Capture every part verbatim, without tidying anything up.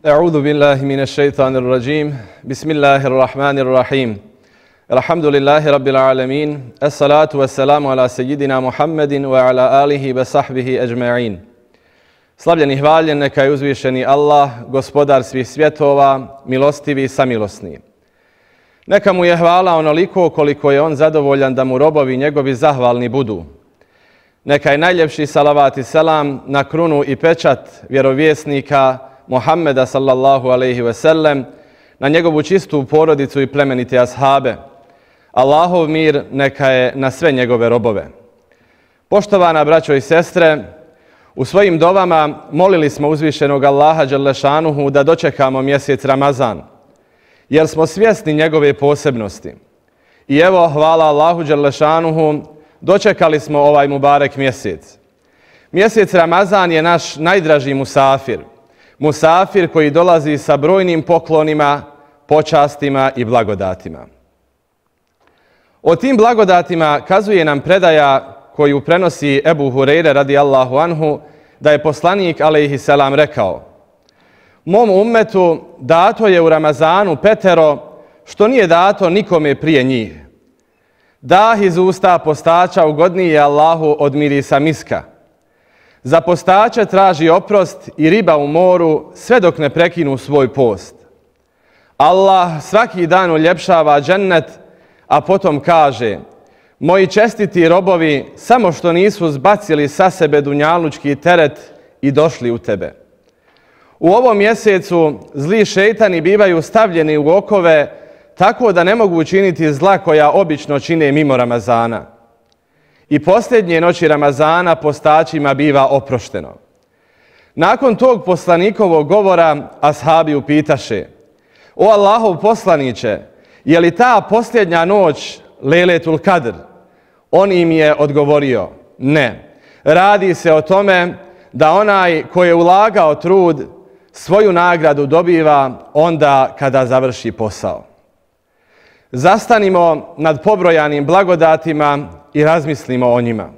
A'udhu billahi minash shaitanir rajim. Bismillahir rahmanir rahim. Alhamdulillahi rabbil alamin. As-salatu was-salamu ala sayyidina Muhammedin wa ala alihi wa sahbihi ajma'in. Slavljen i hvaljen neka je uzvišeni Allah, gospodar svih svjetova, milostivi i samilosni. Neka mu je hvala onoliko koliko je on zadovoljan da mu robovi njegovi zahvalni budu. Neka je najljepši salavat i selam na krunu i pečat vjerovjesnika Muhammeda sallallahu alejhi ve sellem, na njegovu čistu porodicu i plemenite ashabe. Allahov mir neka je na sve njegove robove. Poštovana braćo i sestre, u svojim dovama molili smo uzvišenog Allaha dželešanuhu da dočekamo mjesec Ramazan, jer smo svjesni njegove posebnosti. I evo, hvala Allahu dželešanuhu, dočekali smo ovaj mubarek mjesec. Mjesec Ramazan je naš najdraži musafir. Musafir koji dolazi sa brojnim poklonima, počastima i blagodatima. O tim blagodatima kazuje nam predaja koju prenosi Ebu Hureyre radijallahu anhu, da je poslanik alejhi selam rekao: mom ummetu dato je u Ramazanu petero što nije dato nikome prije njih. Dah iz usta postača ugodniji je Allahu od mirisa miska. Za postače traži oprost i riba u moru sve dok ne prekinu svoj post. Allah svaki dan uljepšava džennet, a potom kaže: moji čestiti robovi samo što nisu zbacili sa sebe dunjalučki teret i došli u tebe. U ovom mjesecu zli šejtani bivaju stavljeni u okove tako da ne mogu učiniti zla koja obično čine mimo Ramazana. I posljednje noći Ramazana postačima biva oprošteno. Nakon tog poslanikovog govora ashabi upitaše: o Allahov poslaniće, je li ta posljednja noć Lejletul Kadr? On im je odgovorio: ne. Radi se o tome da onaj ko je ulagao trud svoju nagradu dobiva onda kada završi posao. Zastanimo nad pobrojanim blagodatima i razmislimo o njima.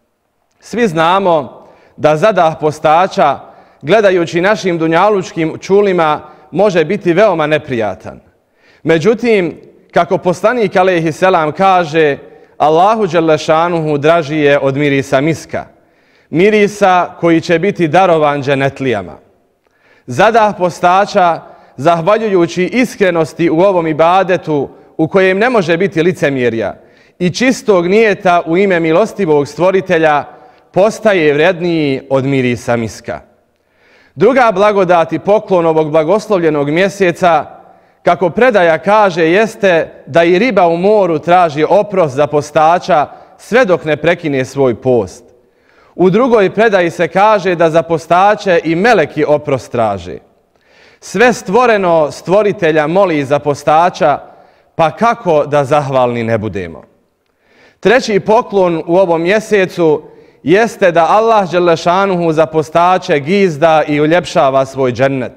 Svi znamo da zadah postača, gledajući našim dunjalučkim čulima, može biti veoma neprijatan. Međutim, kako poslanik alejhi selam kaže, Allahu dželešanuhu draži je od mirisa miska, mirisa koji će biti darovan dženetlijama. Zadah postača, zahvaljujući iskrenosti u ovom ibadetu u kojem ne može biti licemjerja i čistog nijeta u ime milostivog stvoritelja, postaje vredniji od mirisa miska. Druga blagodat i poklon ovog blagoslovljenog mjeseca, kako predaja kaže, jeste da i riba u moru traži oprost za postača sve dok ne prekine svoj post. U drugoj predaji se kaže da za postače i meleki oprost traže. Sve stvoreno stvoritelja moli za postača, pa kako da zahvalni ne budemo? Treći poklon u ovom mjesecu jeste da Allah dželešanuhu za postače gizda i uljepšava svoj džennet.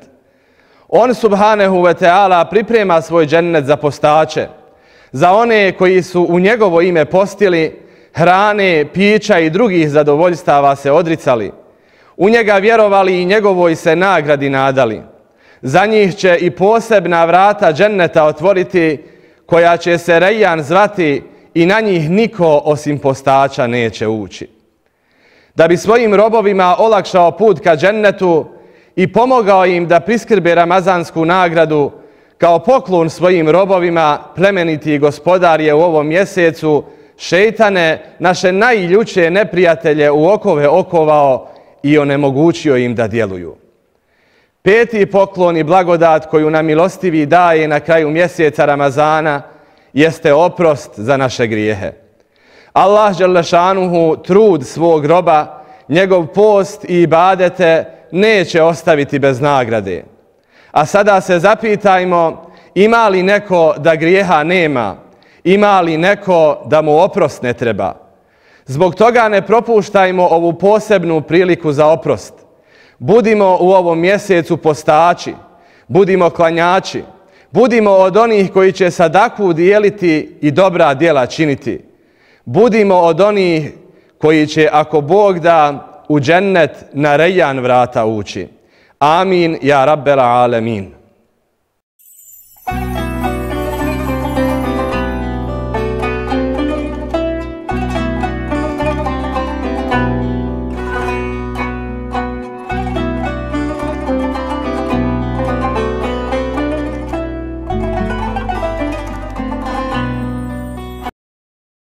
On subhanehu ve teala priprema svoj džennet za postače, za one koji su u njegovo ime postili, hrane, pića i drugih zadovoljstava se odricali, u njega vjerovali i njegovoj se nagradi nadali. Za njih će i posebna vrata dženneta otvoriti, koja će se Rejjan zvati, i na njih niko osim postača neće ući. Da bi svojim robovima olakšao put ka džennetu i pomogao im da priskrbe ramazansku nagradu, kao poklon svojim robovima, plemeniti gospodar je u ovom mjesecu šejtane, naše najljuće neprijatelje, u okove okovao i onemogućio im da djeluju. Peti poklon i blagodat koju nam milostivi daje na kraju mjeseca Ramazana jeste oprost za naše grijehe. Allah dželešanuhu trud svog roba, njegov post i ibadete neće ostaviti bez nagrade. A sada se zapitajmo, ima li neko da grijeha nema? Ima li neko da mu oprost ne treba? Zbog toga ne propuštajmo ovu posebnu priliku za oprost. Budimo u ovom mjesecu postači, budimo klanjači, budimo od onih koji će sadaku dijeliti i dobra djela činiti. Budimo od onih koji će, ako Bog da, u džennet na Rejjan vrata ući. Amin, ja rabbel alemin.